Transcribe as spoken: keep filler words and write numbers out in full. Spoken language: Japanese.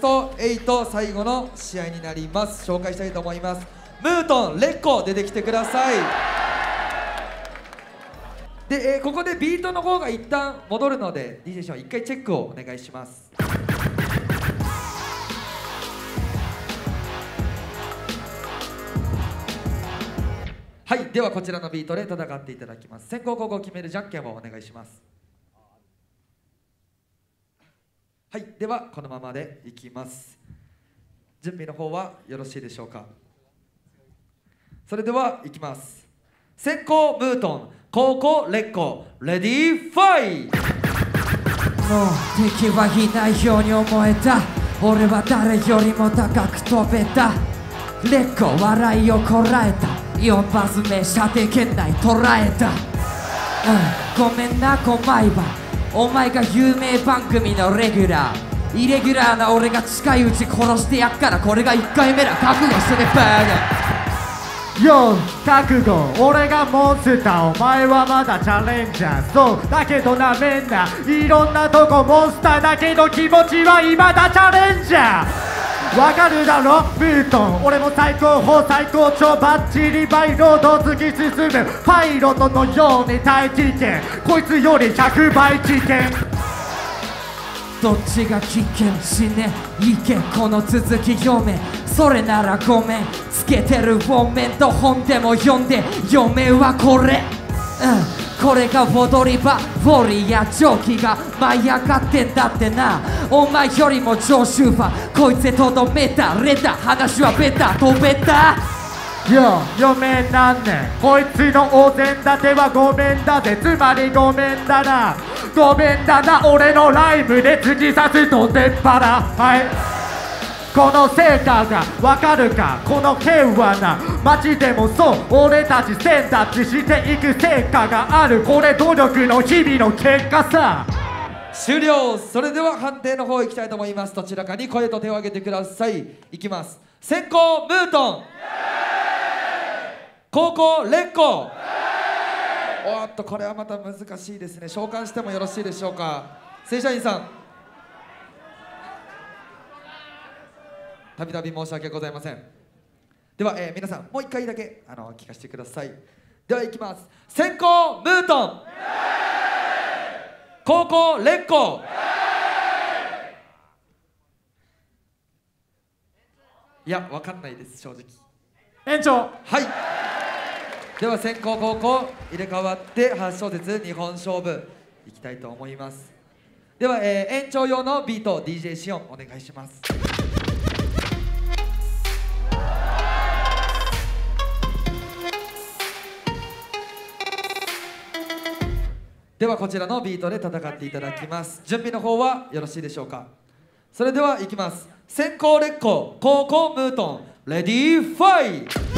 トエイト最後の試合になります。紹介したいと思います。ムートン、レッコ出てきてください。で、えー、ここでビートの方が一旦戻るので ディージェー ション一回チェックをお願いします。はい、ではこちらのビートで戦っていただきます。先攻後攻決めるじゃんけんをお願いします。はい、ではこのままでいきます。準備の方はよろしいでしょうか。それではいきます。先攻ムートン、後攻レッコ、レディーファイ。 もう敵はいないように思えた。俺は誰よりも高く飛べた。レッコ笑いをこらえた。よん発目射程圏内捉えた、うん、ごめんなこ毎晩お前が有名番組のレギュラーイレギュラーな俺が近いうち殺してやっからこれがいっかいめだ覚悟してねバーガーよー覚悟俺がモンスターお前はまだチャレンジャーそうだけどなめんないろんなとこモンスターだけど気持ちは未だチャレンジャーわかるだろムートン俺も最高峰最高潮バッチリバイロード突き進むパイロットのように大危険こいつよりひゃくばい危険どっちが危険しねいけこの続き読めそれならごめんつけてるフォーメント本でも読んで読めはこれうんこれが踊り場ウォリアー蒸気が舞い上がってんだってなお前よりも常習派こいつでとどめたレタ話はベタ飛べたよ読めんなんねんこいつのお膳立てはごめんだぜつまりごめんだなごめんだな俺のライブで突き刺すと出っ腹はいこの成果がわかるかこの平和な街でもそう俺たち先立ちしていく成果があるこれ努力の日々の結果さ終了。それでは判定の方いきたいと思います。どちらかに声と手を挙げてください。いきます。先攻ムートン、後攻レッコ。おっとこれはまた難しいですね。召喚してもよろしいでしょうか。正社員さんたびたび申し訳ございません。では、えー、皆さんもう一回だけあの聞かせてください。ではいきます。先攻ムートン、後攻レッコ。いやわかんないです正直。 延長はいでは先攻後攻入れ替わってはち小節にほん勝負いきたいと思います。では、えー、延長用のビート ディージェー シオンお願いします。ではこちらのビートで戦っていただきます。準備の方はよろしいでしょうか。それではいきます。先攻レッコ、後攻ムートン、レディーファイ。